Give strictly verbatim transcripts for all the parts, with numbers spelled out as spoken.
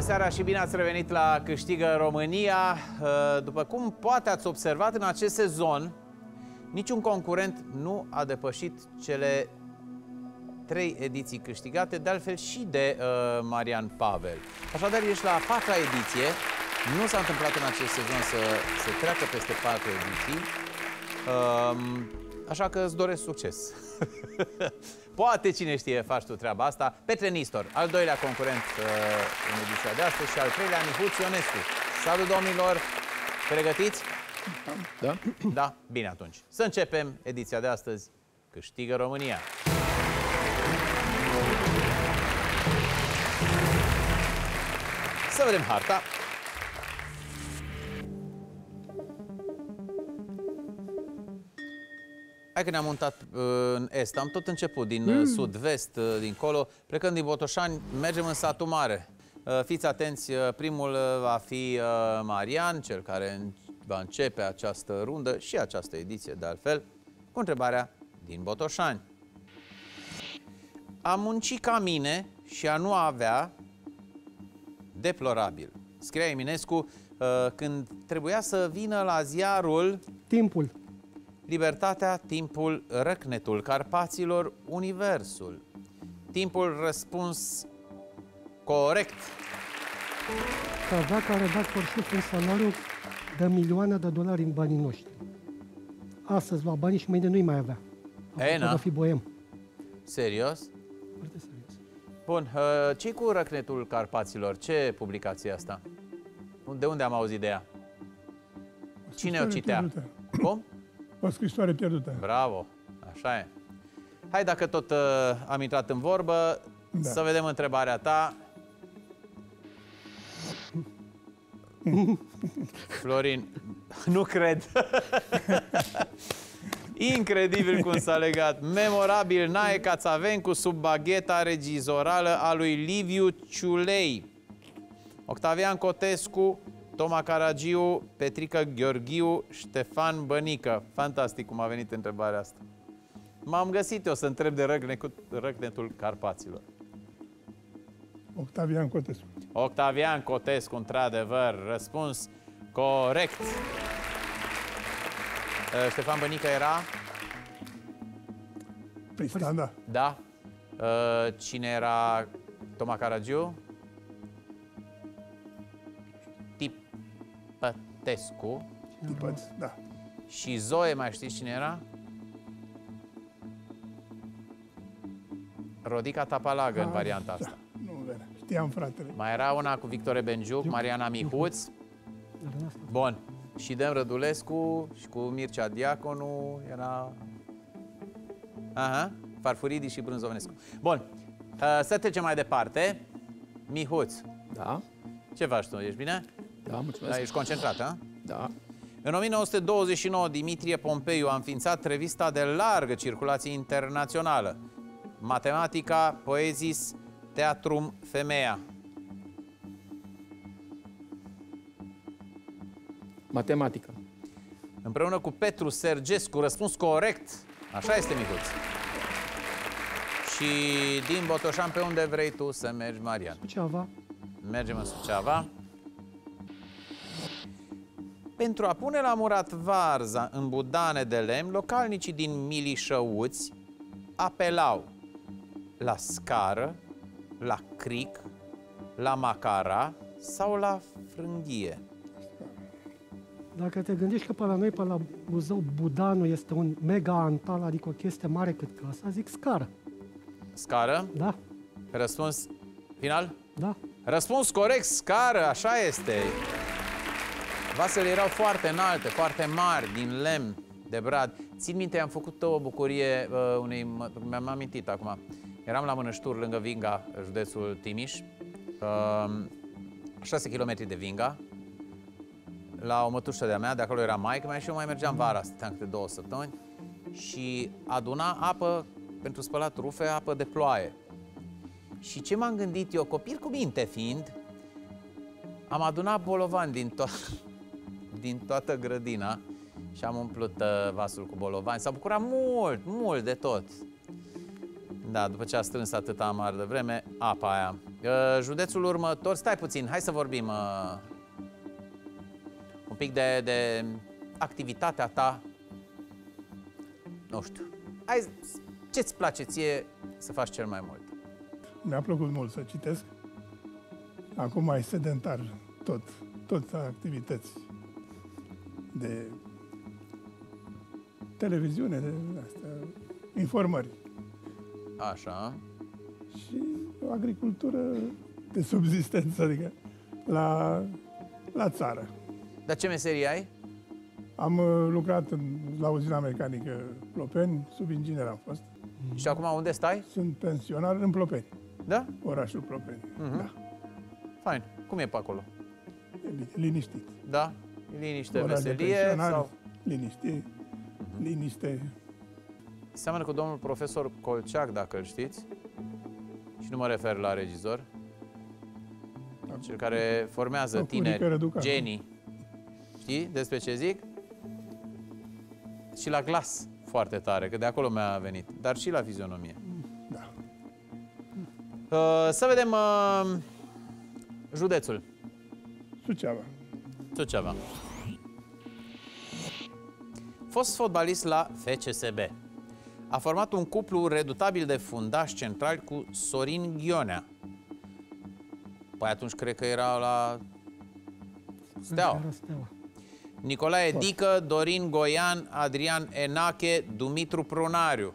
seara și bine ați revenit la Câștigă România. După cum poate ați observat, în acest sezon niciun concurent nu a depășit cele trei ediții câștigate, de altfel și de uh, Marian Pavel. Așadar, ești la a patra ediție. Nu s-a întâmplat în acest sezon să se treacă peste patru ediții. Uh, așa că îți doresc succes. Poate, cine știe, faci tu treaba asta. Petre Nistor, al doilea concurent uh, în ediția de astăzi, și al treilea, Mihuț Ionescu. Salut, domnilor! Pregătiți? Da. Da? Bine, atunci. Să începem ediția de astăzi. Câștigă România! Să vedem harta. Hai că ne-am mutat uh, în est, am tot început din uh, sud-vest, uh, dincolo, plecând din Botoșani, mergem în satul mare. Uh, fiți atenți, uh, primul uh, va fi uh, Marian, cel care va începe această rundă și această ediție, de altfel, cu întrebarea din Botoșani. A munci ca mine și a nu avea, deplorabil. Scria Eminescu uh, când trebuia să vină la ziarul Timpul. Libertatea, Timpul, Răcnetul Carpaților, Universul. Timpul răspuns corect. Că avea ca redactor șef un salariu de milioane de dolari în banii noștri. Astăzi lua banii și mâine nu-i mai avea. E, na. fi boem. Serios? Foarte serios. Bun, uh, ce-i cu Răcnetul Carpaților? Ce publicație e asta? De unde am auzit de ea? Cine o citea? Pierdută. Cum? O scrisoare pierdută. Bravo, așa e. Hai, dacă tot uh, am intrat în vorbă, da. Să vedem întrebarea ta. Florin, nu cred. Incredibil cum s-a legat. Memorabil Nae Cațavencu sub bagheta regizorală a lui Liviu Ciulei. Octavian Cotescu, Toma Caragiu, Petrica Gheorghiu, Ștefan Bănică. Fantastic cum a venit întrebarea asta. M-am găsit eu să întreb de răcnetul, Răcnetul Carpaților. Octavian Cotescu. Octavian Cotescu, într-adevăr. Răspuns corect. Ștefan Bănică era? Pristan, da. Da. Cine era Toma Caragiu? Tipătescu. Tipăț, da. Și Zoe, mai știți cine era? Rodica Tapalagă, ah, în varianta asta. Da. Nu, vede. Știam, fratele. Mai era una cu Victor Benjuc, Mariana Mihuț. Bun. Și Dăm Rădulescu și cu Mircea Diaconu era... Aha, Farfuridi și Brânzovnescu. Bun. Să trecem mai departe. Mihuț. Da. Ce faci tu? Ești bine? Da, mulțumesc. Da, ești concentrat, a? Da. În o mie nouă sute douăzeci și nouă, Dimitrie Pompeiu a înființat revista de largă circulație internațională, Matematica, Poesis, Teatrum, Femeia. Matematica. Împreună cu Petru Sergescu, răspuns corect. Așa este, Mihuț. Și din Botoșani, pe unde vrei tu să mergi, Marian? Suceava. Mergem în Suceava. Pentru a pune la murat varza în budane de lemn, localnicii din Milișăuți apelau la scară, la cric, la macara sau la frânghie. Dacă te gândești că pe la noi, pe la Buzău, budanul este un mega antal, adică o chestie mare cât casa, zic scară. Scară? Da. Răspuns final? Da. Răspuns corect, scară, așa este. Vasele erau foarte înalte, foarte mari, din lemn, de brad. Țin minte, am făcut o bucurie uh, unei... Mi-am amintit acum. Eram la Mănășturi, lângă Vinga, județul Timiș, uh, șase kilometri de Vinga, la o mătușă de-a mea, de acolo era maică mea și eu mai mergeam vara, stăteam câte două săptămâni și aduna apă pentru spălat rufe, apă de ploaie. Și ce m-am gândit eu, copil cu minte fiind, am adunat bolovani din, to- din toată grădina și am umplut uh, vasul cu bolovani. S-a bucurat mult, mult de tot. Da, după ce a strâns atâta amar de vreme, apa aia. Uh, județul următor, stai puțin, hai să vorbim uh, un pic de, de activitatea ta. Nu știu, hai, ce-ți place ție să faci cel mai mult? Mi-a plăcut mult să citesc. Acum mai sedentar tot, tot activități de televiziune, de astea, informări. Așa. Și o agricultură de subzistență, adică la, la țară. Dar ce meserie ai? Am uh, lucrat în, la uzina mecanică Plopeni, subinginer am fost. Și acum unde stai? Sunt pensionar în Plopeni, Da? orașul Plopeni. Mhm. Da. Fain. Cum e pe acolo? E bine, liniștit. Da? Liniște, Ora de veselie pensionari, sau... Liniște, liniște. Seamănă cu domnul profesor Colceac, dacă îl știți. Și nu mă refer la regizor. Cel care formează Sau tineri, Curică Răducanu. genii. Știi despre ce zic? Și la glas foarte tare, că de acolo mi-a venit. Dar și la fizionomie. Da. Uh, să vedem uh, județul. Suceava. Suceava. Fost fotbalist la F C S B. A format un cuplu redutabil de fundași centrali cu Sorin Ghionea. Păi atunci cred că era la Steaua. Era Steaua. Nicolae Dică, Dorin Goian, Adrian Enache, Dumitru Prunariu.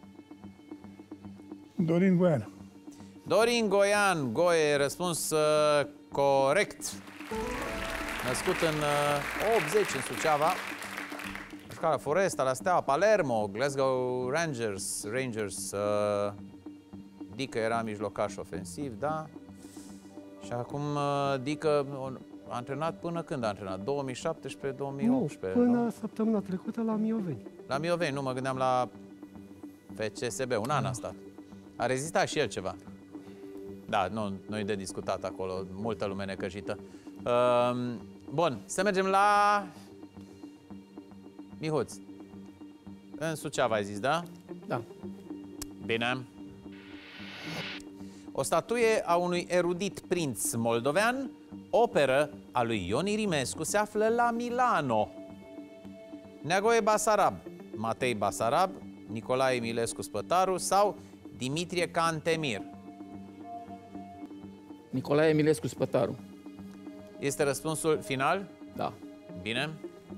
Dorin Goian. Dorin Goian, Goe, răspuns uh, corect. Născut în uh, optzeci în Suceava. La Foresta, la Steaua, Palermo, Glasgow Rangers, Rangers, uh, Dică era mijlocaș ofensiv, da? Și acum uh, Dică a antrenat până când a antrenat? două mii șaptesprezece două mii optsprezece? Nu, până nu? săptămâna trecută la Mioveni. La Mioveni, nu mă gândeam la F C S B, un an a stat. A rezistat și el ceva. Da, nu, nu-i de discutat acolo, multă lume necăjită. Uh, bun, să mergem la Mihuț. În Suceava ai zis, da? Da. Bine. O statuie a unui erudit prinț moldovean, operă a lui Ion Irimescu, se află la Milano. Neagoe Basarab, Matei Basarab, Nicolae Emilescu Spătaru sau Dimitrie Cantemir. Nicolae Emilescu Spătaru. Este răspunsul final? Da. Bine.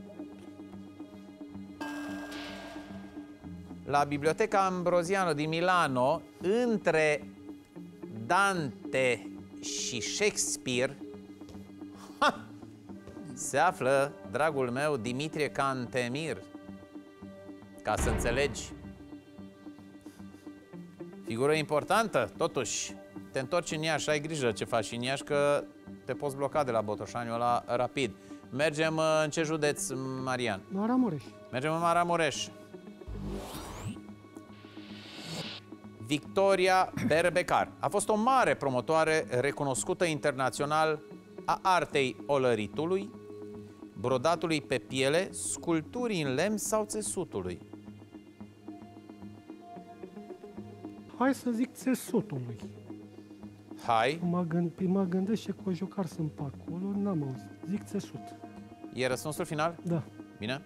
La Biblioteca Ambroziano din Milano, între Dante și Shakespeare, ha, se află, dragul meu, Dimitrie Cantemir. Ca să înțelegi. Figură importantă, totuși. Te întorci în Iași, ai grijă ce faci în Iași, că te poți bloca de la Botoșaniul ăla rapid. Mergem în ce județ, Marian? Maramureș. Mergem în Maramureș. Victoria Berbecar a fost o mare promotoare recunoscută internațional a artei olăritului, brodatului pe piele, sculpturii în lemn sau țesutului. Hai să zic țesutului. Hai, Mă, gând, mă gândesc ce cojocar sunt pe acolo, n-am auzit. Zic țesut. e răspunsul final? Da. Bine.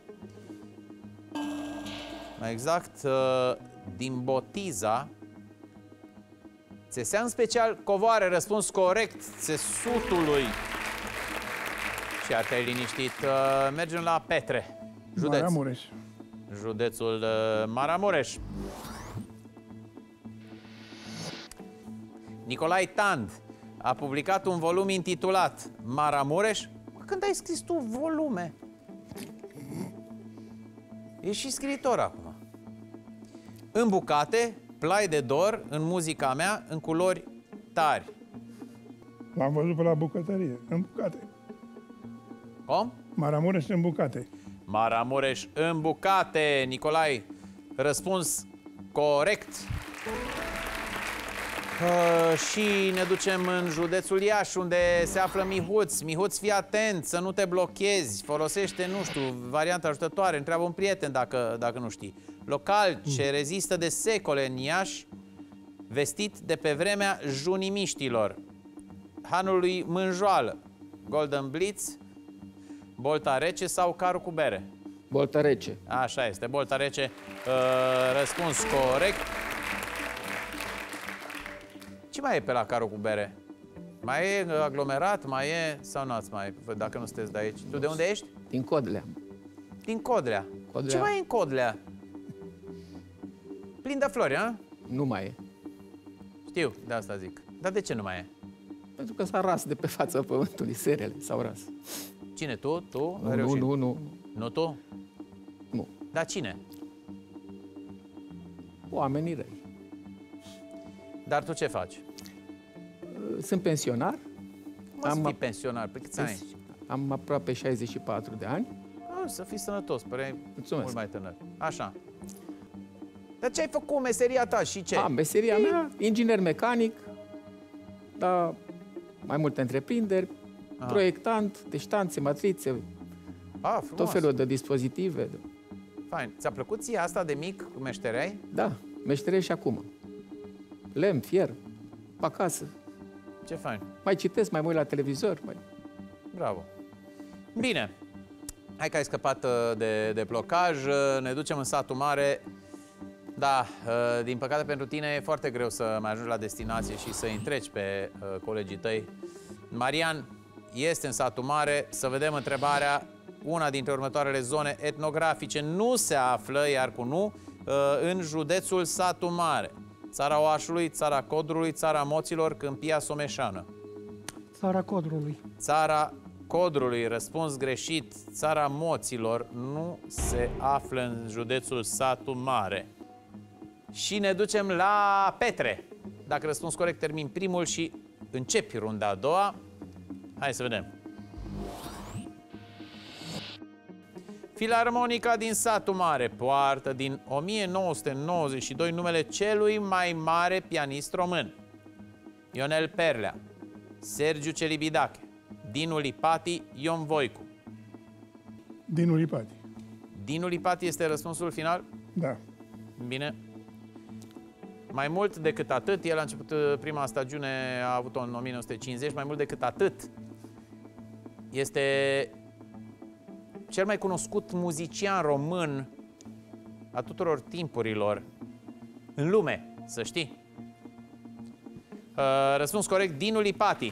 Mai exact, din Botiza, țesea în special covoare, răspuns corect, țesutului. Și ar te-ai liniștit. Mergem la Petre, județ. Maramureș. Județul Maramureș. Nicolae Tand a publicat un volum intitulat Maramureș. Când ai scris tu volume? Ești și scriitor acum. În bucate, plai de dor, în muzica mea, în culori tari. L-am văzut pe la bucătărie, în bucate. Cum? Maramureș în bucate. Maramureș în bucate, Nicolae. Răspuns corect. Uh, și ne ducem în județul Iași, unde se află Mihuț. Mihuț, fii atent, să nu te blochezi. Folosește, nu știu, varianta ajutătoare. Întreabă un prieten dacă, dacă nu știi. Local ce rezistă de secole în Iași, vestit de pe vremea junimiștilor, hanului Mânjoală, Golden Blitz, Bolta Rece sau Carul cu bere? Bolta Rece. Așa este, Bolta Rece. Uh, răspuns corect. Ce mai e pe la Carul cu bere? Mai e aglomerat? Mai e? Sau nu mai dacă nu sunteți de aici? Tu de unde ești? Din Codlea. Din Codlea. Codlea. Ce mai e în Codlea? Plin de flori, a? Nu mai e. Știu, de asta zic. Dar de ce nu mai e? Pentru că s-a ras de pe fața pământului, serele s-au ras. Cine, tu? Tu? Nu, nu, nu, nu. Nu tu? Nu. Dar cine? Oamenii răi. Dar tu ce faci? Sunt pensionar. Mă, să fii pensionar, pe câți ani? Am aproape șaizeci și patru de ani. A, să fii sănătos, păreai Mulțumesc. mult mai tânăr. Așa. Dar ce ai făcut, meseria ta și ce? A, meseria mea, inginer mecanic, dar mai multe întreprinderi, Aha. proiectant de ștanțe, matrițe, A, frumos. tot felul de dispozitive. Fain. Ți-a plăcut ție asta de mic, cu meștereai? Da, meșteresc și acum. Lemn, fier, pe acasă. Ce fain. Mai citesc, mai mă uit la televizor. Mai... Bravo. Bine. Hai că ai scăpat uh, de, de blocaj. Uh, ne ducem în satul mare. Da, uh, din păcate pentru tine e foarte greu să mai ajungi la destinație și să întreci pe uh, colegii tăi. Marian este în satul mare. Să vedem întrebarea. Una dintre următoarele zone etnografice nu se află, iar cu nu, uh, în județul Satu Mare. Țara Oașului, Țara Codrului, Țara Moților, Câmpia Someșană. Țara Codrului. Țara Codrului, răspuns greșit. Țara Moților nu se află în județul Satu Mare. Și ne ducem la Petre. Dacă răspuns corect, termin primul și începi runda a doua. Hai să vedem. Filarmonica din Satu Mare poartă din o mie nouă sute nouăzeci și doi numele celui mai mare pianist român. Ionel Perlea, Sergiu Celibidache, Dinu Lipati, Ion Voicu. Dinu Lipati. Dinu Lipati este răspunsul final? Da. Bine. Mai mult decât atât, el a început prima stagiune, a avut-o în o mie nouă sute cincizeci, mai mult decât atât, este cel mai cunoscut muzician român a tuturor timpurilor în lume, să știi. Uh, răspuns corect, Dinu Lipati.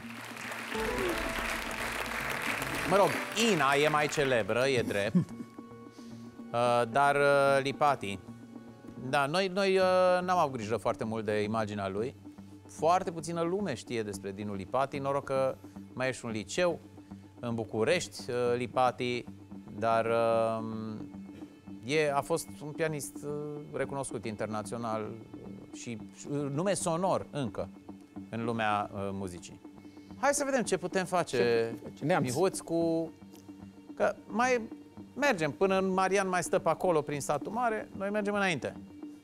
Mă rog, Ina e mai celebră, e drept, uh, dar uh, Lipati. Da, noi, noi uh, n-am avut grijă foarte mult de imaginea lui. Foarte puțină lume știe despre Dinu Lipati, noroc că mai e și un liceu în București, uh, Lipati, dar uh, e, a fost un pianist uh, recunoscut internațional și uh, nume sonor încă în lumea uh, muzicii. Hai să vedem ce putem face, ce Mihuț, cu... Că mai mergem până Marian mai stă pe acolo prin Satul Mare, noi mergem înainte.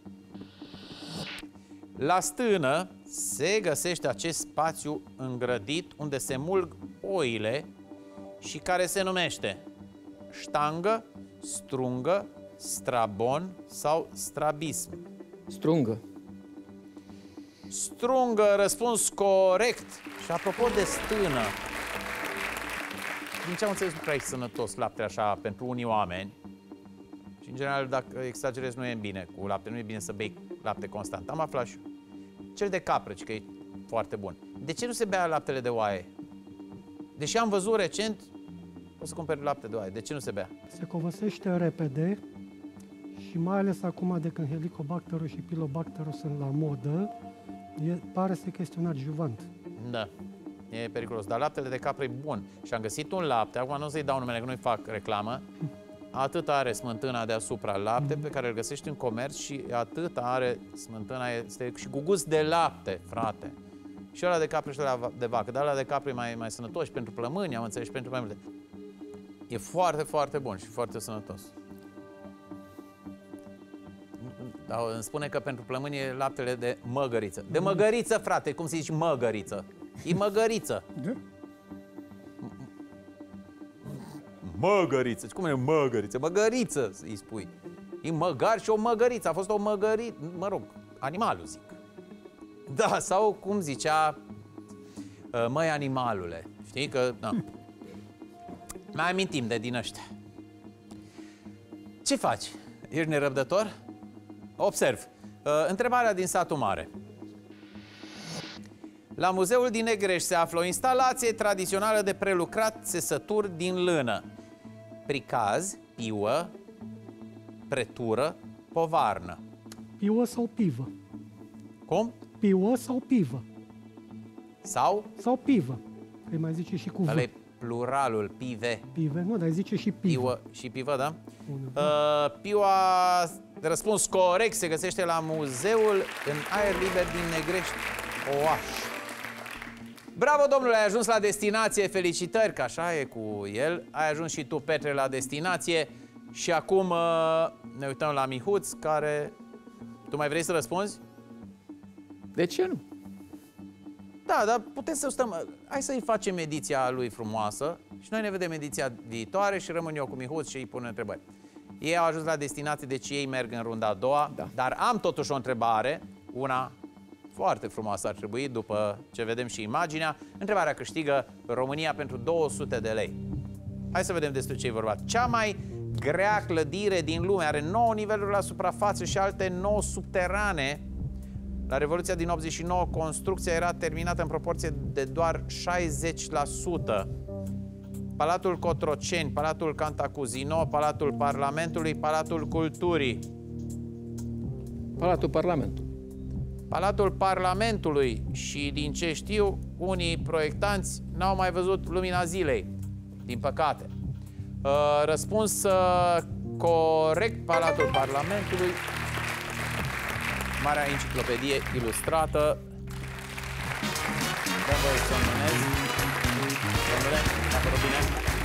La Stână se găsește acest spațiu îngrădit unde se mulg oile și care se numește ștangă, strungă, strabon sau strabism. Strungă. Strungă, răspuns corect. Și apropo de Stână, din ce am înțeles, nu prea e sănătos laptele așa pentru unii oameni. Și în general, dacă exagerezi, nu e bine cu lapte, nu e bine să bei lapte constant. Am aflat și eu. Cel de capră, că e foarte bun. De ce nu se bea laptele de oaie? Deși am văzut recent, o să cumperi lapte de oaie. De ce nu se bea? Se covăsește repede și mai ales acum de când Helicobacterul și Pilobacterul sunt la modă, e, pare să că este un adjuvant. Da, e periculos. Dar laptele de capră e bun. Și am găsit un lapte, acum nu o să-i dau numele, că nu-i fac reclamă, atât are smântâna deasupra lapte pe care îl găsești în comerț și atât are smântâna, este și cu gust de lapte, frate. Și ăla de capră și ăla de vacă, dar ăla de capră e mai, mai sănătos și pentru plămâni, am înțeles, și pentru mai multe. E foarte, foarte bun și foarte sănătos. Dar îmi spune că pentru plămâni e laptele de măgăriță. De măgăriță, frate, cum se zice măgăriță? E măgăriță. Da? Măgăriță. Cum e măgăriță? Măgăriță, îi spui. E măgar și o măgăriță. A fost o măgăriță, mă rog, animalul, zic. Da, sau cum zicea, măi animalule, știi că, da. Mai amintim de din ăștia. Ce faci? Ești nerăbdător? Observ. Întrebarea din satul mare. La muzeul din Negrești se află o instalație tradițională de prelucrat țesături din lână. Pricaz, piuă, pretură, povarnă. Piuă sau pivă? Cum? Piuă sau pivă? Sau? Sau pivă. Îi mai zice și cu V. Ăla e pluralul, pive. Pive, nu, dar zice și pivă. Piuă și pivă, da? Uh, piua, răspuns corect, se găsește la muzeul în aer liber din Negrești, Oaș. Bravo, domnule, ai ajuns la destinație, felicitări, că așa e cu el. Ai ajuns și tu, Petre, la destinație. Și acum uh, ne uităm la Mihuț, care... Tu mai vrei să răspunzi? De ce nu? Da, dar putem să stăm... Hai să-i facem ediția lui frumoasă și noi ne vedem ediția viitoare și rămân eu cu Mihuț și îi pun întrebări. Ei au ajuns la destinație, deci ei merg în runda a doua, da. Dar am totuși o întrebare, una foarte frumoasă ar trebui, după ce vedem și imaginea. Întrebarea câștigă România pentru două sute de lei. Hai să vedem despre ce e vorba. Cea mai grea clădire din lume are nouă niveluri la suprafață și alte nouă subterane. La Revoluția din optzeci și nouă, construcția era terminată în proporție de doar șaizeci la sută. Palatul Cotroceni, Palatul Cantacuzino, Palatul Parlamentului, Palatul Culturii. Palatul Parlamentului. Palatul Parlamentului și, din ce știu, unii proiectanți n-au mai văzut lumina zilei, din păcate. Răspuns corect, Palatul Parlamentului. Marea enciclopedie ilustrată. Dă voie să o numesc. Domnule, a părut bine?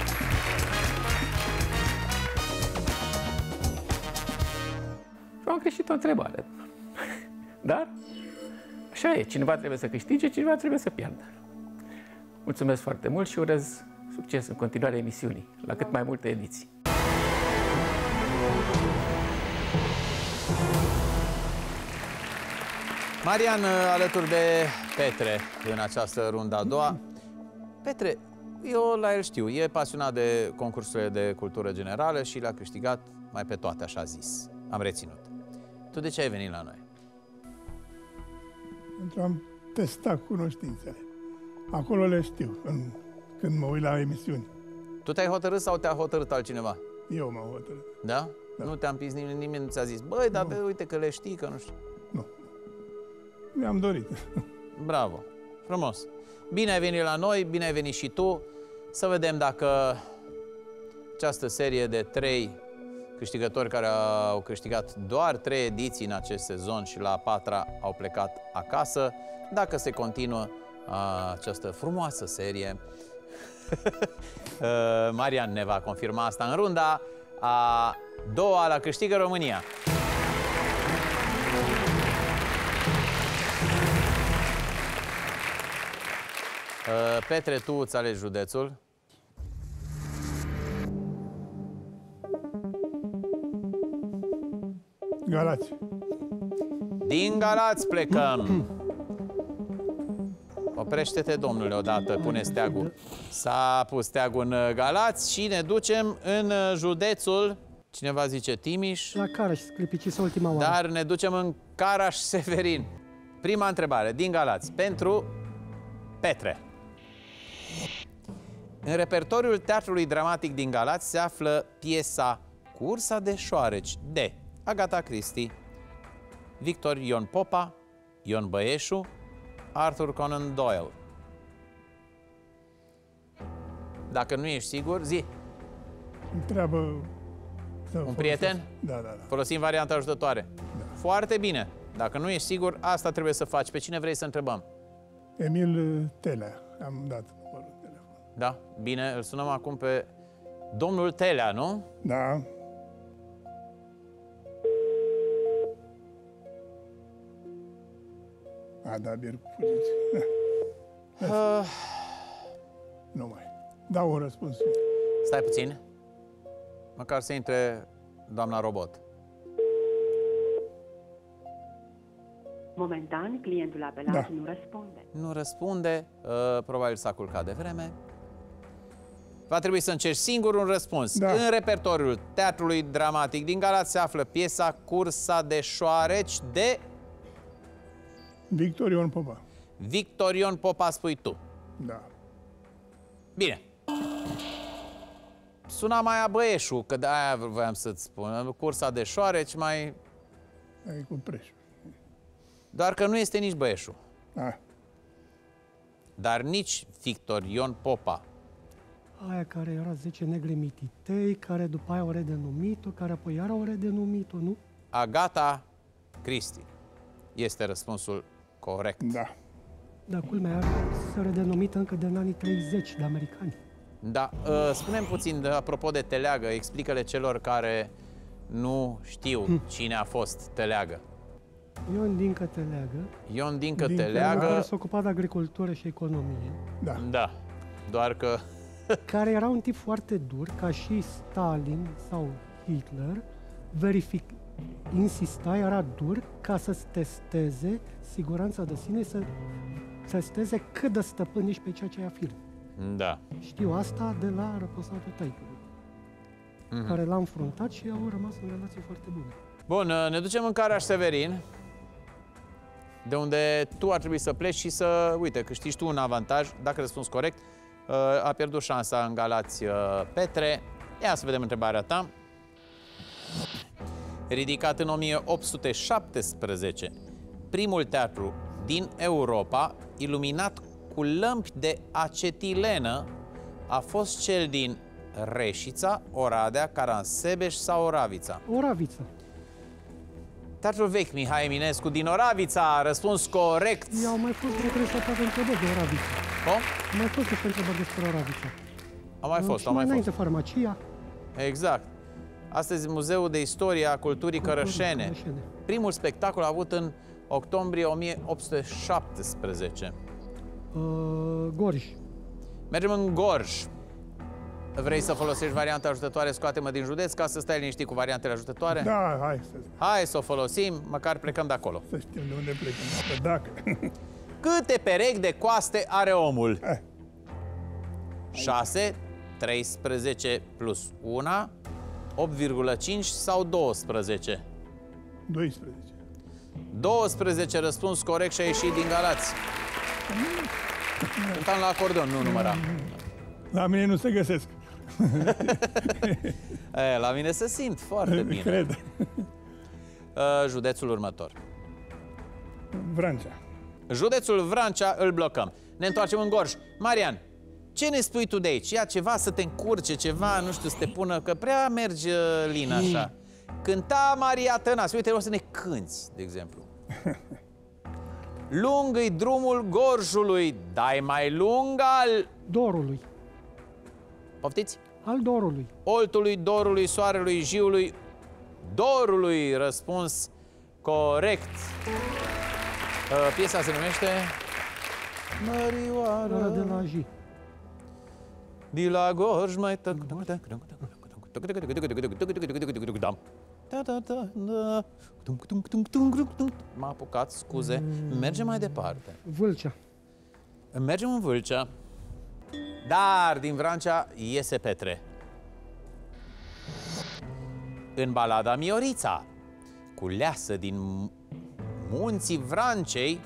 Și am greșit o întrebare. Dar așa e, cineva trebuie să câștige, cineva trebuie să piardă. Mulțumesc foarte mult și urez succes în continuarea emisiunii, la cât mai multe ediții. Marian, alături de Petre în această rundă a doua. Petre, eu la el știu, e pasionat de concursurile de cultură generală și le-a câștigat mai pe toate, așa zis. Am reținut. Tu de ce ai venit la noi? Pentru a-mi testa cunoștințele. Acolo le știu, în, când mă uit la emisiuni. Tu te-ai hotărât sau te-a hotărât altcineva? Eu m-am hotărât. Da? Da. Nu te-am pis nimeni, nimeni nu ți-a zis, băi, dar bă, uite că le știi, că nu știu. Nu. Mi-am dorit. Bravo. Frumos. Bine ai venit la noi, bine ai venit și tu. Să vedem dacă această serie de trei câștigători care au câștigat doar trei ediții în acest sezon și la a patra au plecat acasă, dacă se continuă a, această frumoasă serie. Marian ne va confirma asta în runda a doua la Câștigă România. Petre, tu îți alegi județul. Galați. Din Galați plecăm. Oprește-te, domnule, odată, pune steagul. S-a pus steagul în Galați și ne ducem în județul, cineva zice Timiș. La Caraș, Sclipicis, ultima oară. Dar ne ducem în Caraș-Severin. Prima întrebare, din Galați, pentru Petre. În repertoriul Teatrului Dramatic din Galați se află piesa Cursa de șoareci de Agatha Christie, Victor Ion Popa, Ion Băieșu, Arthur Conan Doyle. Dacă nu ești sigur, zi. Întreabă... Un prieten? Da, da, da. Folosim varianta ajutătoare. Da. Foarte bine. Dacă nu ești sigur, asta trebuie să faci. Pe cine vrei să întrebăm? Emil Telea. Am dat numărul de telefon. Da? Bine, îl sunăm acum pe domnul Telea, nu? Da. A, da, bine, fugiți. Uh, Nu mai. Dau un răspuns. stai puțin. Măcar să intre doamna robot. Momentan, clientul apelat Da. nu răspunde. Nu răspunde, uh, probabil s-a culcat de vreme. Va trebui să încerci singur un răspuns. Da. În repertoriul Teatrului Dramatic din Galați se află piesa Cursa de șoareci de Victor Ion Popa. Victor Ion Popa, spui tu. Da. Bine. Suna mai a Băieșu, că de aia voiam să-ți spun. Cursa de șoareci mai... E cu preș. Doar că nu este nici Băieșu, Da. dar nici Victor Ion Popa. Aia care era zece negri mititei, care după aia o redenumit-o, care apoi iar o redenumit-o, nu? Agata Christie este răspunsul corect. Da. Dar culmea s-a redenumit încă din anii treizeci de americani. Da, uh, spune-mi puțin, de, apropo de Teleagă, explică-le celor care nu știu Hm. cine a fost Teleagă. Ion Dincă Teleagă, Ion Dincă Dincă, care Teleagă, s-a ocupat de agricultură și economie, Da. da, doar că care era un tip foarte dur, ca și Stalin sau Hitler, verific, insista, era dur ca să-ți testeze siguranța de sine, să testeze cât de stăpân ești pe ceea ce afirmi. da. Știu asta de la răposatul taică-lui, Mhm. care l-a înfruntat și au rămas în relații foarte bune. Bun, uh, ne ducem în Caraș-Severin, de unde tu ar trebui să pleci și să, uite, câștigi tu un avantaj, dacă răspunzi corect. Uh, A pierdut șansa în Galați uh, Petre. Ia să vedem întrebarea ta. Ridicat în o mie opt sute șaptesprezece, primul teatru din Europa, iluminat cu lămpi de acetilenă, a fost cel din Reșița, Oradea, Caransebeș sau Oravița? Oravița. Teatrul vechi, Mihai Eminescu din Oravița, răspuns corect. Eu au mai fost regresat întrebări de Oravița. Cum? Au mai fost niște întrebări despre Oravița. Au mai fost, și au mai înainte fost. farmacia. Exact. Astăzi Muzeul de Istorie a Culturii Cărășene. Cărășene. Primul spectacol a avut în octombrie o mie opt sute șaptesprezece. Uh, Gorj. Mergem în Gorj. Vrei să folosești varianta ajutătoare, scoate-mă din județ, ca să stai liniștit cu variantele ajutătoare? Da, hai să, Hai să o folosim, măcar plecăm de acolo. să știm de unde plecăm. Că dacă... Câte perechi de coaste are omul? Eh, șase, treisprezece plus unu, opt virgulă cinci sau douăsprezece? doisprezece. douăsprezece, răspuns corect și a ieșit din Galați. Cântam la acordeon, nu număra. La mine nu se găsesc. E, la mine se simt foarte bine. Cred. Uh, Județul următor. Vrancea. Județul Vrancea îl blocăm. Ne întoarcem în Gorj. Marian, ce ne spui tu de aici? Ia ceva să te încurce, ceva, nu știu, să te pună, că prea mergi, uh, Lin, așa. Cânta Maria Tănase. Uite, o să ne cânți, de exemplu. Lung-i drumul Gorjului, dai mai lung al... Dorului. Poftiți? Al Dorului. Oltului, Dorului, Soarelui, Jiului, Dorului, răspuns corect. Uh, piesa se numește Mărioară Ora de la J. de la Gorj mai tăc. M-a apucat, scuze. Mergem mai departe. Vâlcea. Mergem în Vâlcea. Dar din Vrancea iese Petre. În balada Miorița, cu leasă din munții Vrancei,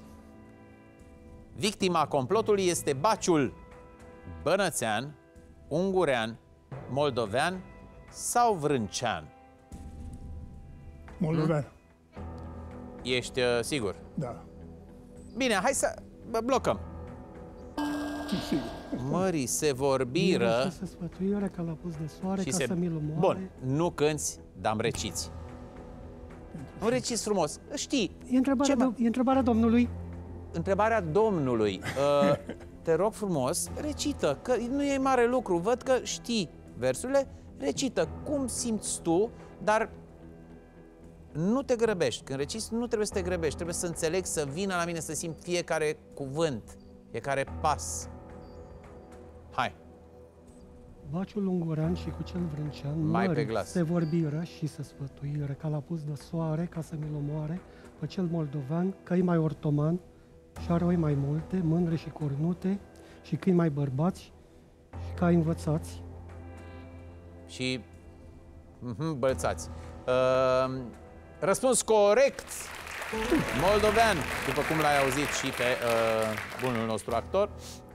victima complotului este baciul bănățean, ungurean, moldovean sau vrâncean. Moldovean. Ești uh, sigur? Da. Bine, hai să bă, blocăm. Sigur. Mării se vorbiră Și să sfătuire ca la pus de soare, și ca se... să mi-l omoare. Bun, nu cânți, dar îmi reciți. Nu reciți frumos. Știi, E întrebarea, Ce mă- do- e întrebarea domnului. întrebarea Domnului. Uh, te rog frumos, recită, că nu e mare lucru. Văd că știi versurile, recită cum simți tu, dar nu te grăbești. Când reciți, nu trebuie să te grăbești. Trebuie să înțeleg, să vină la mine, să simt fiecare cuvânt, fiecare pas. Hai. Baciul ungurean și cu cel vrâncean, Mai pe mări glas. se vorbiră și se sfătuiră ca la pus de soare, ca să mi-l omoare, pe cel moldovean, că e mai ortoman și are oi mai multe, mândre și cornute, și câini mai bărbați și cai învățați. Și mhm, bălțați. Uh, răspuns corect! Moldovean, după cum l-ai auzit și pe uh, bunul nostru actor.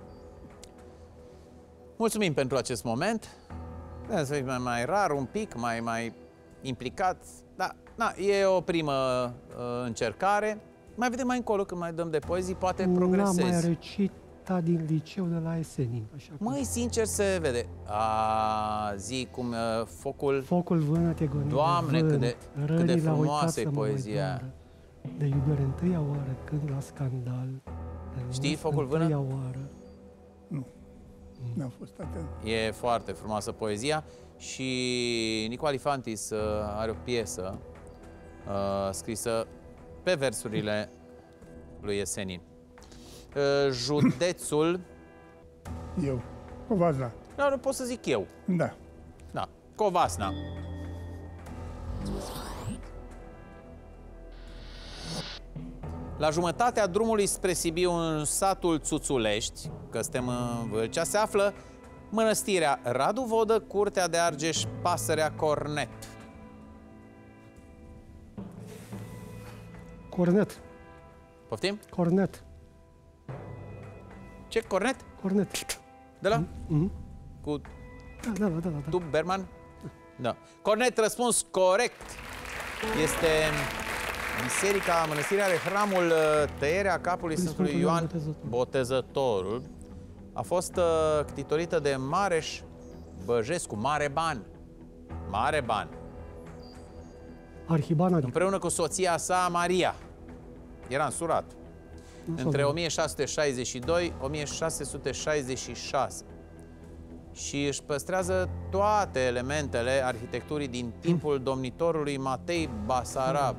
Mulțumim pentru acest moment. Trebuie să fii mai, mai rar un pic, mai, mai implicat. Da, na, e o primă uh, încercare. Mai vedem mai încolo, când mai dăm de poezii, poate progresezi. N-am mai recitat din liceu de la Esenin. Așa că... Măi, sincer se vede. A, zi cum uh, focul... Focul vânăt e gonit. Doamne, de cât de, vânt, cât de rănii l-au uitat frumoasă e să mă mai poezia. doară. De iubire întâia oară, când la scandal. Știi Focul întâia vânăt? oară. Nu, n-am fost atent. E foarte frumoasă poezia și Nicu Alifantis uh, are o piesă uh, scrisă pe versurile lui Esenin. Uh, județul... Eu, Covasna. Nu, nu pot să zic eu. Da. Da, Covasna. La jumătatea drumului spre Sibiu, în satul Țuțulești, că suntem în Vâlcea, se află mănăstirea Radu Vodă, Curtea de Argeș, Pasărea Cornet. Cornet. Poftim? Cornet. Ce? Cornet? Cornet. De la? Mm-hmm. Cu Da, da, da, da, da. tub Berman? Da. Cornet, răspuns corect. Este biserica, mănăstirea are hramul uh, Tăierea capului Sfântul Sfântului Ioan Botezătorul. Botezătorul. A fost uh, ctitorită de Mareș Băjescu, Mare Ban. Mare Ban. Arhiban, adică. Împreună cu soția sa, Maria. Era însurat. Între o mie șase sute șaizeci și doi - o mie șase sute șaizeci și șase. Și își păstrează toate elementele arhitecturii din timpul domnitorului Matei Basarab.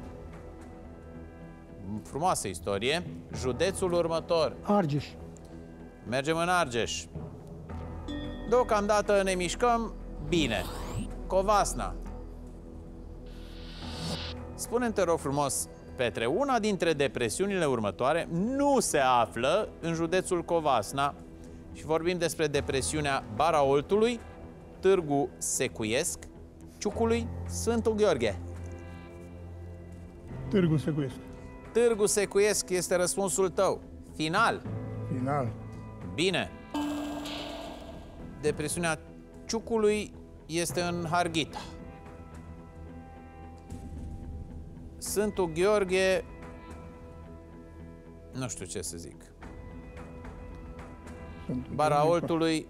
Frumoasă istorie. Județul următor. Argeș. Mergem în Argeș. Deocamdată ne mișcăm bine. Covasna. Spune-mi, te rog frumos, Petre, una dintre depresiunile următoare nu se află în județul Covasna și vorbim despre depresiunea Baraoltului, Târgu Secuiesc, Ciucului, Sfântul Gheorghe. Târgu Secuiesc. Târgu Secuiesc este răspunsul tău. Final. Final. Bine. Depresiunea Ciucului este în Harghita. Sfântul Gheorghe, nu știu ce să zic. Sunt Baraoltului,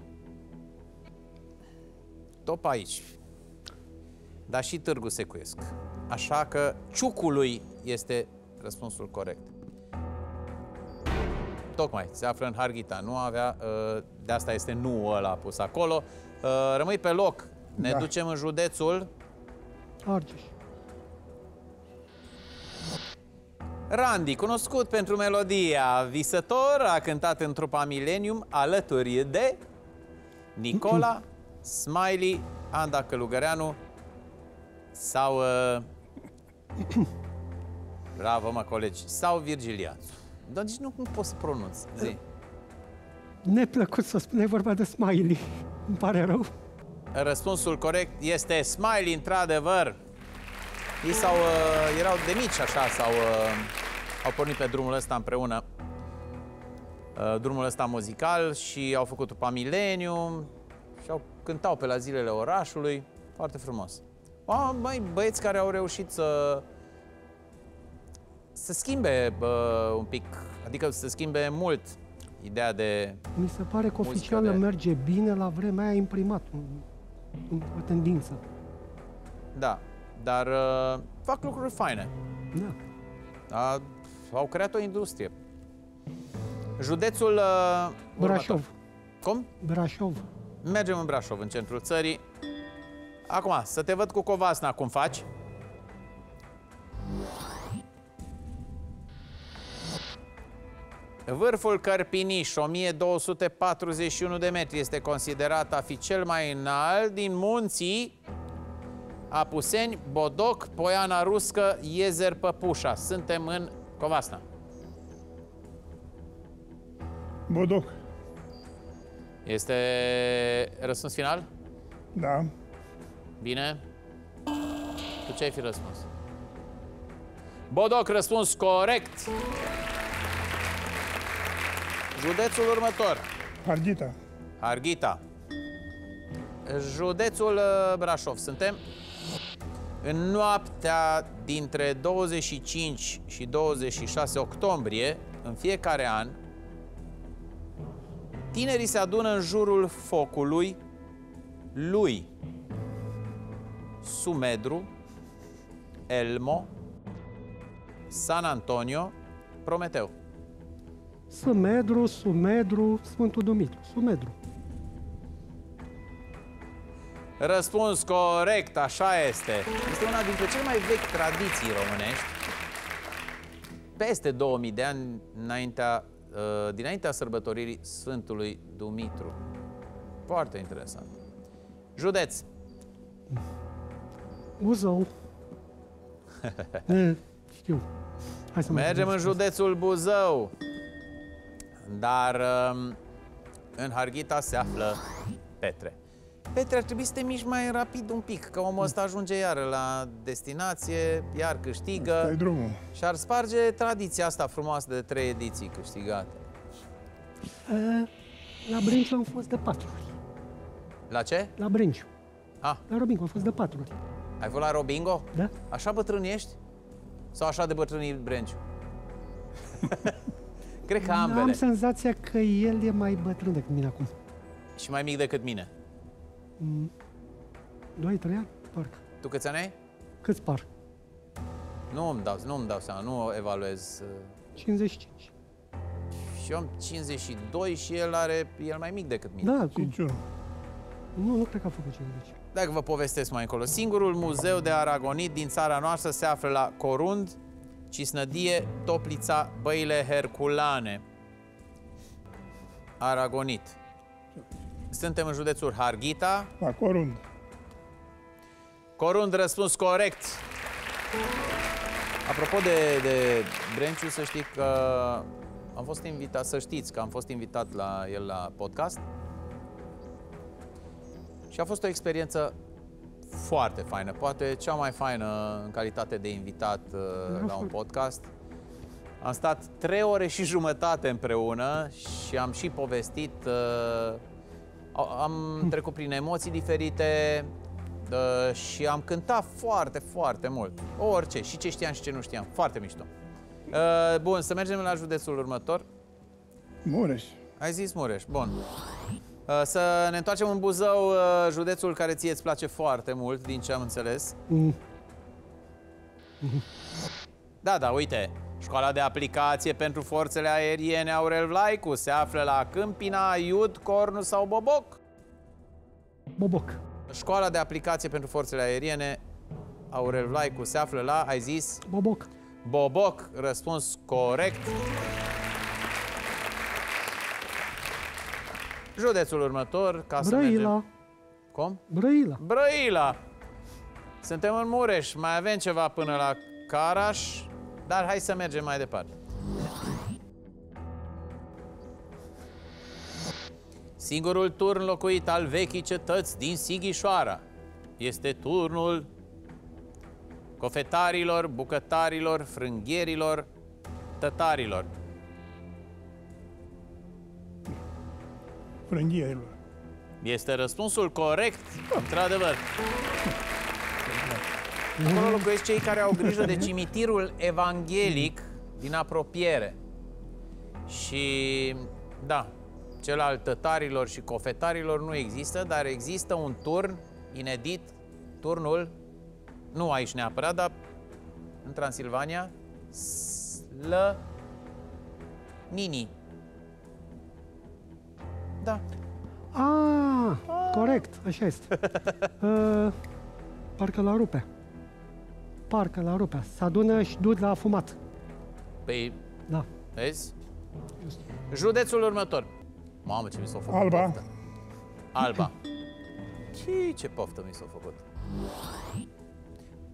top aici. Dar și Târgu Secuiesc. Așa că Ciucului este răspunsul corect. Tocmai, se află în Harghita. Nu avea, de asta este nu ăla pus acolo. Rămâi pe loc. Ne Da. ducem în județul Argeș. Randy, cunoscut pentru melodia Visător, a cântat în trupa Millennium alături de Nicola, Smiley, Anda Călugăreanu sau... Uh... Bravo, mă, colegi. Sau Virgiliațu. Dar nici nu, nu pot să pronunț. Zi. Neplăcut să spune, vorba de Smiley. Îmi pare rău. Răspunsul corect este Smiley, într-adevăr. Ei s-au, uh, erau de mici, așa, sau uh, au pornit pe drumul ăsta împreună. Uh, drumul ăsta muzical și au făcut trupa Millennium și au cântau pe la zilele orașului. Foarte frumos. Oh, băi, băieți care au reușit să să schimbe uh, un pic, adică să schimbe mult ideea de... Mi se pare că Muzică oficială de- merge bine, la vremea aia imprimat. un- un- O tendință. Da, dar uh, fac lucruri faine. Da. A, au creat o industrie. Județul uh, următor. Brașov. Cum? Brașov. Mergem în Brașov, în centrul țării. Acum, să te văd cu Covasna, cum faci? Vârful Cărpiniș, o mie două sute patruzeci și unu de metri, este considerat a fi cel mai înalt din munții Apuseni, Bodoc, Poiana Ruscă, Iezer Păpușa. Suntem în Covasna. Bodoc. Este răspuns final? Da. Bine. Tu ce ai fi răspuns? Bodoc, răspuns corect. Județul următor. Harghita. Harghita. Județul uh, Brașov. Suntem în noaptea dintre douăzeci și cinci și douăzeci și șase octombrie, în fiecare an, tinerii se adună în jurul focului lui Sumedru, Elmo, San Antonio, Prometeu. Sumedru, Sumedru, Sfântul Dumitru. Sumedru. Răspuns corect, așa este. Este una dintre cele mai vechi tradiții românești. Peste două mii de ani înaintea, uh, dinaintea sărbătoririi Sfântului Dumitru. Foarte interesant. Județ. Buzău. e, știu. Hai să Mergem în mergem județul Buzău. Dar um, în Harghita se află Petre. Petre, ar trebui să te miști mai rapid un pic, că omul ăsta ajunge iar la destinație, iar câștigă. Stai drumul. Și ar sparge tradiția asta frumoasă de trei ediții câștigate. E, la Brânciu am fost de patru ori. La ce? La Brânciu. Ah, La Robincu am fost de patru ori. ai fost la Robingo? Da? Așa bătrân ești? Sau așa de bătrân e Brenciu? Cred că ambele. Am senzația că el e mai bătrân decât mine acum. Și mai mic decât mine. doi trei ani, parcă. Tu câți ani ai? Câți par? Nu îmi dau, nu îmi dau seama, nu evaluez. uh, cincizeci și cinci. Și eu am cincizeci și doi și el are, el mai mic decât mine. Da, cum? cinci unu. Nu, nu cred că a făcut cincizeci. Dacă vă povestesc mai încolo. Singurul muzeu de aragonit din țara noastră se află la Corund, Cisnădie, Toplița, Băile Herculane. Aragonit. Suntem în județul Harghita. La Corund. Corund, răspuns corect. Apropo de, de Brenciu, să știi că am fost invitat, să știți că am fost invitat la el la podcast. Și a fost o experiență foarte faină, poate cea mai faină în calitate de invitat uh, la un podcast. Am stat trei ore și jumătate împreună și am și povestit, uh, am trecut prin emoții diferite uh, și am cântat foarte, foarte mult. Orice, și ce știam și ce nu știam. Foarte mișto. Uh, bun, să mergem la județul următor. Mureș. Ai zis Mureș, bun. Uh, Să ne întoarcem în Buzău, uh, județul care ție îți place foarte mult, din ce am înțeles. Mm. Da, da, uite, școala de aplicație pentru forțele aeriene Aurel Vlaicu se află la Câmpina, Iud, Cornu sau Boboc? Boboc. Școala de aplicație pentru forțele aeriene Aurel Vlaicu se află la, ai zis, Boboc. Boboc, răspuns corect. Județul următor, ca să mergem... Brăila. Cum? Brăila. Brăila. Suntem în Mureș, mai avem ceva până la Caraș, dar hai să mergem mai departe. Singurul turn locuit al vechii cetăți din Sighișoara este turnul cofetarilor, bucătarilor, frânghierilor, tătarilor. Frânghierilor. Este răspunsul corect, într-adevăr. Acolo locuiesc cei care au grijă de cimitirul evanghelic din apropiere. Și, da, cel al tătarilor și cofetarilor nu există, dar există un turn inedit, turnul, nu aici neapărat, dar în Transilvania, Slănini. Da. Ah, corect, așa este. uh, parcă la Rupea. Parcă la Rupea. Se adună și duc la fumat. Păi, Da. vezi? Județul următor. Mamă, ce mi s-a făcut Alba. poftă. Alba. Ce, ce poftă mi s-a făcut.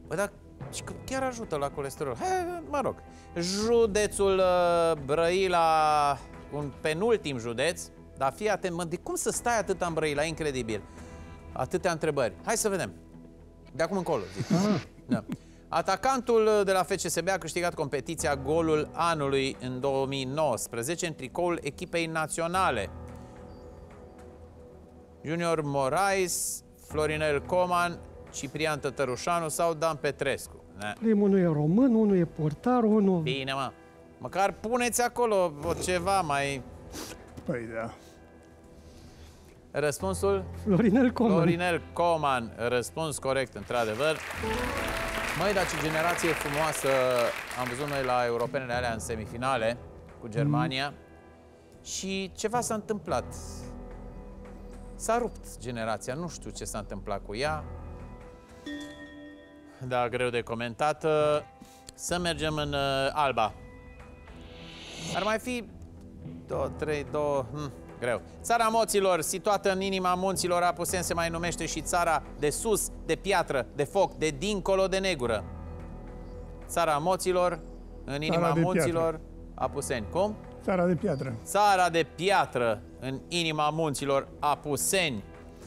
Bă, dar chiar ajută la colesterol. Hai, mă rog. Județul uh, Brăila, un penultim județ, dar fii atent, mă, de cum să stai atâta în Brăila? Incredibil. Atâtea întrebări. Hai să vedem. De acum încolo, zic. Da. Atacantul de la F C S B a câștigat competiția Golul Anului în două mii nouăsprezece în tricoul echipei naționale. Junior Moraes, Florinel Coman, Ciprian Tătărușanu sau Dan Petrescu. Ne. Primul nu e român, unul e portar, unul... Bine, mă. Măcar puneți acolo o ceva mai... Păi da. Răspunsul? Florinel Coman. Florinel Coman. Răspuns corect, într-adevăr. Măi, dar ce generație frumoasă am văzut noi la europenele alea în semifinale cu Germania. Mm. Și ceva s-a întâmplat. S-a rupt generația, nu știu ce s-a întâmplat cu ea. Da, greu de comentat. Să mergem în uh, Alba. Ar mai fi două, trei, două... Hm, greu. Țara Moților, situată în inima munților Apuseni, se mai numește și țara de sus, de piatră, de foc, de dincolo de negură. Țara Moților, în inima munților piatră. Apuseni. Cum? Țara de piatră. Țara de piatră, în inima munților Apuseni.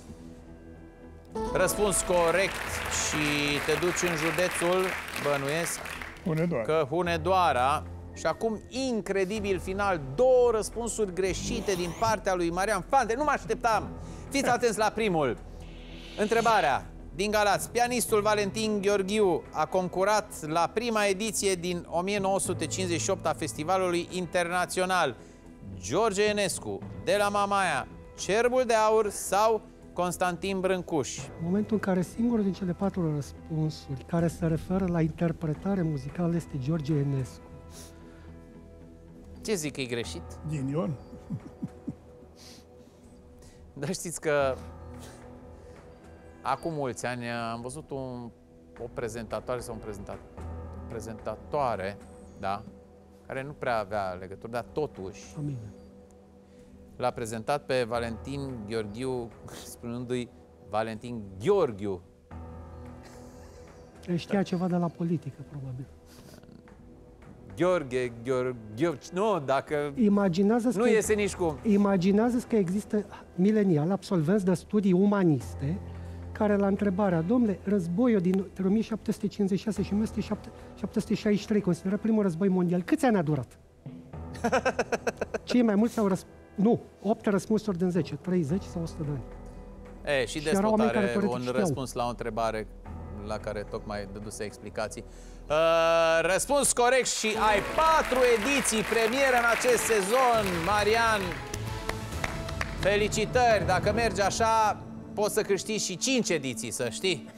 Răspuns corect și te duci în județul, bănuiesc, Hunedoara. că Hunedoara. Și acum, incredibil final, două răspunsuri greșite din partea lui Marian Fante. Nu mă așteptam. Fiți atenți la primul. Întrebarea din Galați. Pianistul Valentin Gheorghiu a concurat la prima ediție din o mie nouă sute cincizeci și opt a Festivalului Internațional George Enescu, de la Mamaia, Cerbul de Aur sau Constantin Brâncuș. În momentul în care singurul din cele patru răspunsuri care se referă la interpretare muzicală este George Enescu. Ce zic că e greșit? Ghinion. Dar știți că acum mulți ani am văzut un, o prezentatoare sau un prezentat, prezentatoare, da, care nu prea avea legătură, dar totuși Amin. l-a prezentat pe Valentin Gheorghiu, spunându-i Valentin Gheorghiu. Știa ceva de la politică, probabil. Gheorghe, Gheorghiu, nu, dacă Imaginează-ți nu că, iese nici cum. Imaginează-ți că există milenial absolvenți de studii umaniste care la întrebarea, domnule, războiul din o mie șapte sute cincizeci și șase și o mie șapte sute șaizeci și trei, considerat primul război mondial, câți ani a durat? Cei mai mulți au răspuns, nu, opt răspunsuri din zece, treizeci sau o sută de ani. E, și, și Despot are un răspuns la o întrebare la care tocmai dăduse explicații. Uh, răspuns corect și ai patru ediții premieră în acest sezon, Marian. Felicitări! Dacă mergi așa, poți să câștigi și cinci ediții, să știi.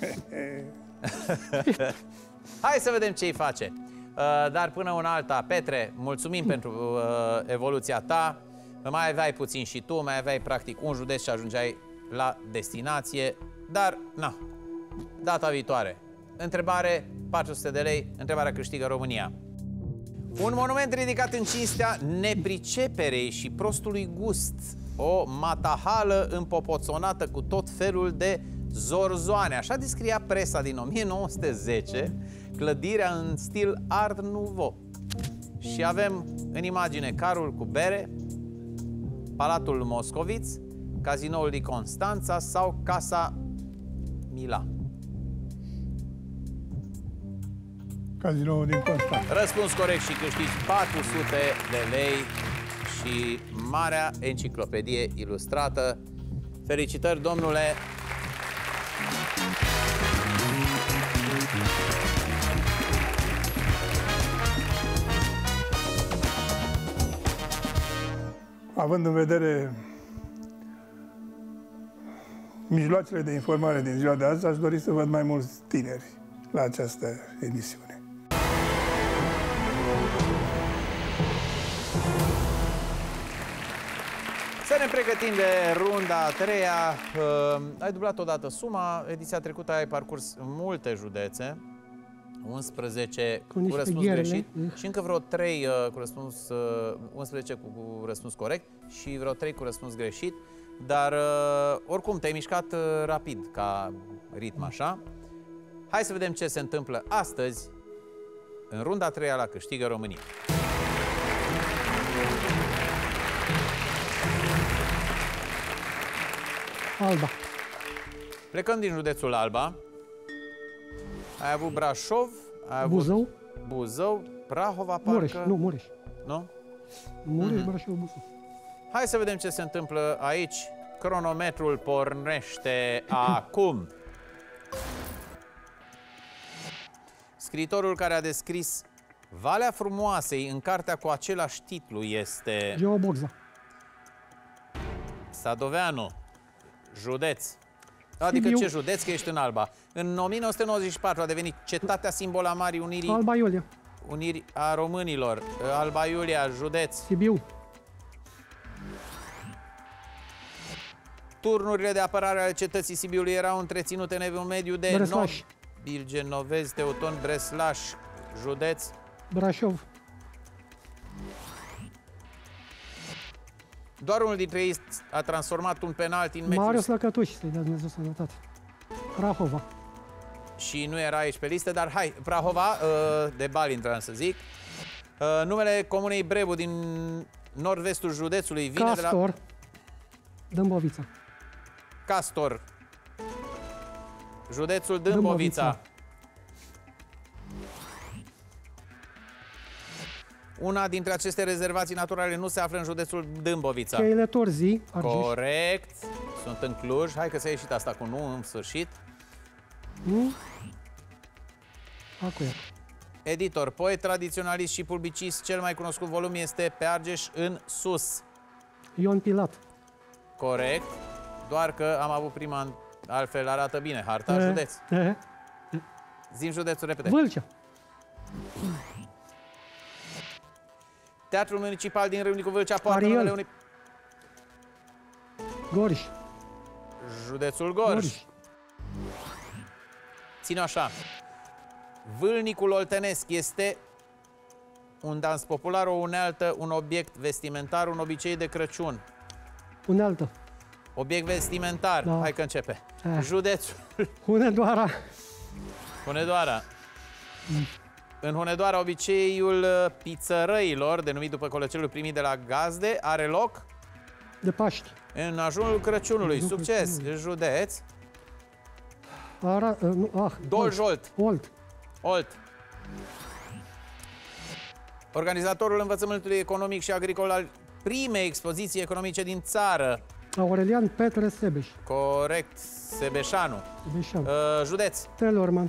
Hai să vedem ce-i face. Uh, dar până una alta, Petre, mulțumim pentru uh, evoluția ta. Mai aveai puțin și tu, mai aveai practic un județ și ajungeai la destinație. Dar, na, data viitoare. Întrebare, patru sute de lei, întrebarea câștigă România. Un monument ridicat în cinstea nepriceperei și prostului gust. O matahală împopoțonată cu tot felul de zorzoane. Așa descria presa din o mie nouă sute zece clădirea în stil Art Nouveau. Și avem în imagine carul cu bere, Palatul Moscoviț, Cazinoul din Constanța sau Casa Mila. Cazinoul din Constanța. Răspuns corect și câștigi patru sute de lei și marea enciclopedie ilustrată. Felicitări, domnule! Având în vedere mijloacele de informare din ziua de azi, aș dori să văd mai mulți tineri la această emisiune. Să ne pregătim de runda a treia. Uh, ai dublat odată suma. Ediția trecută ai parcurs multe județe. unsprezece cu, cu răspuns greșit și încă vreo trei uh, cu răspuns, uh, unsprezece cu, cu răspuns corect și vreo trei cu răspuns greșit. Dar uh, oricum te-ai mișcat uh, rapid ca ritm, așa. Hai să vedem ce se întâmplă astăzi în runda a treia la Câștigă România. Alba. Plecăm din județul Alba. Ai avut Brașov, ai avut Buzău. Buzău, Prahova, parcă... Mureș. Nu, Mureș. Nu? Mureș, Mhm. Brașov, Buzău. Hai să vedem ce se întâmplă aici. Cronometrul pornește acum. Scriitorul care a descris Valea Frumoasei în cartea cu același titlu este Geo Bogza. Sadoveanu, județ. Adică Sibiu. ce județ, că ești în Alba. În o mie nouă sute nouăzeci și patru a devenit cetatea simbol a Marii Unirii, Alba Iulia. Uniri a românilor. Alba Iulia, județ. Sibiu. Turnurile de apărare ale cetății Sibiului erau întreținute în evul mediu de Breslaș. nobili genovezi, teutoni, Breslaș, județ. Brașov. Doar unul dintre ei a transformat un penalti în meciul Marius Lăcătuș, să-i dea Dumnezeu sănătate. Prahova. și nu era aici pe listă, dar hai, Prahova, de Bali, intram să zic. Numele comunei Brebu din nord-vestul județului vine Castor. de la... Dâmbovița. Castor. Județul Dâmbovița. Dâmbovița. Una dintre aceste rezervații naturale nu se află în județul Dâmbovița. Cheile Torzii, Argeș. Corect. Sunt în Cluj. Hai că s-a ieșit asta cu nu în sfârșit. Nu? Acu e. Editor, poet, tradiționalist și publicist, cel mai cunoscut volum este Pe Argeș în sus. Ion Pilat. Corect. Doar că am avut prima, altfel arată bine harta, E, județ. e. Zi-mi județul, repede. Vâlcea. Teatrul Municipal din Râmnicu Vâlcea poartă Ariel. numele unui... Goriș. Județul Gorj. Gorj. Ține așa. Vâlnicul oltenesc este un dans popular, o unealtă, un obiect vestimentar, un obicei de Crăciun. Unealtă. Obiect vestimentar. Da. Hai că începe. Eh. Județul Hunedoara. Hunedoara. În Hunedoara, obiceiul pițărăilor, denumit după colăcelul primit de la gazde, are loc De Paști. în ajunul Crăciunului. Ajunul Succes! Crăciunului. Județ. Ara... Uh, nu, ah, Doljolt. Olt. Olt. Organizatorul învățământului economic și agricol al primei expoziții economice din țară. Aurelian Petre Sebeș. Corect. Sebeșanu. Sebeșan. Uh, județ. Telorman.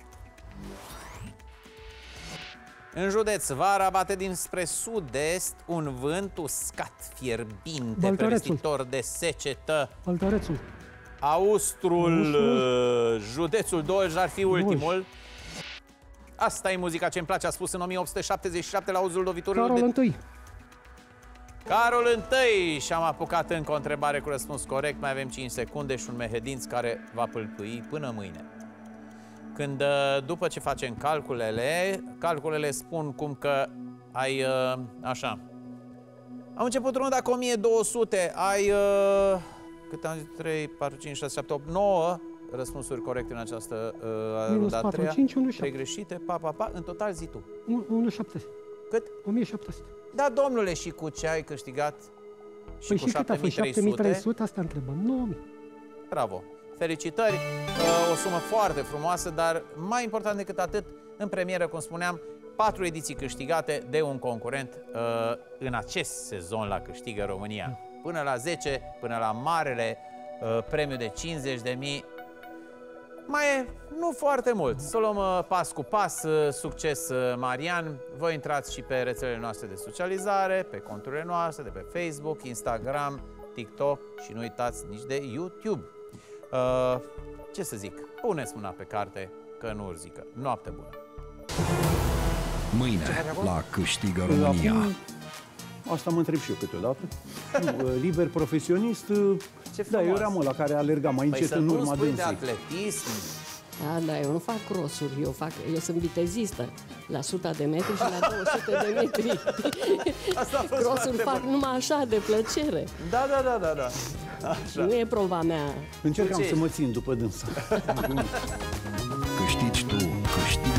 În județ, vara bate dinspre sud-est un vânt uscat, fierbinte, Băltărețul. prevestitor de secetă. Băltărețul. Austrul, Austrul. uh, județul Dolj ar fi ultimul. Asta e muzica ce îmi place, a spus în o mie opt sute șaptezeci și șapte la auzul loviturilor Carol de... I. Carol I. Și am apucat încă o întrebare cu răspuns corect. Mai avem cinci secunde și un mehedinț care va pâlpâi până mâine. Când, după ce facem calculele, calculele spun cum că ai, așa, am început runda cu o mie două sute, ai, cât am zis, trei, patru, cinci, șase, șapte, opt, nouă răspunsuri corecte în această uh, Minus runda a patru, treia. cinci, unu, trei șapte. greșite, pa, pa, pa, în total zi tu. unu virgulă șapte. Cât? o mie șapte sute. Da, domnule, și cu ce ai câștigat? Și Păi cu și cât a fost? șapte mii trei sute? Asta întrebăm. nouă mii. Bravo! Felicitări! Uh, O sumă foarte frumoasă, dar mai important decât atât, în premieră, cum spuneam, patru ediții câștigate de un concurent uh, în acest sezon la Câștigă România. Până la zece, până la marele uh, premiu de cincizeci de mii. Mai e nu foarte mult. Să o luăm uh, pas cu pas. Uh, succes, uh, Marian! Voi intrați și pe rețelele noastre de socializare, pe conturile noastre, de pe Facebook, Instagram, TikTok și nu uitați nici de YouTube. Uh, ce să zic? Puneți mâna pe carte, că nu urzică. Noapte bună! Mâine la Câștigă România. Acum, asta mă întreb și eu câteodată. Nu, liber profesionist, Ce da, eu frumos. eram ăla care alerga mai Păi încet să în nu urma spui de dânsei. atletism. Da, da, eu nu fac crossuri, eu, fac, eu sunt vitezistă la o sută de metri și la două sute de metri. Asta a fost Crossuri foarte fac bun. numai așa, de plăcere. Da, da, da, da, da. Nu e proba mea. Încercam Ce să mă țin după dânsa. Câștigi tu, câștigi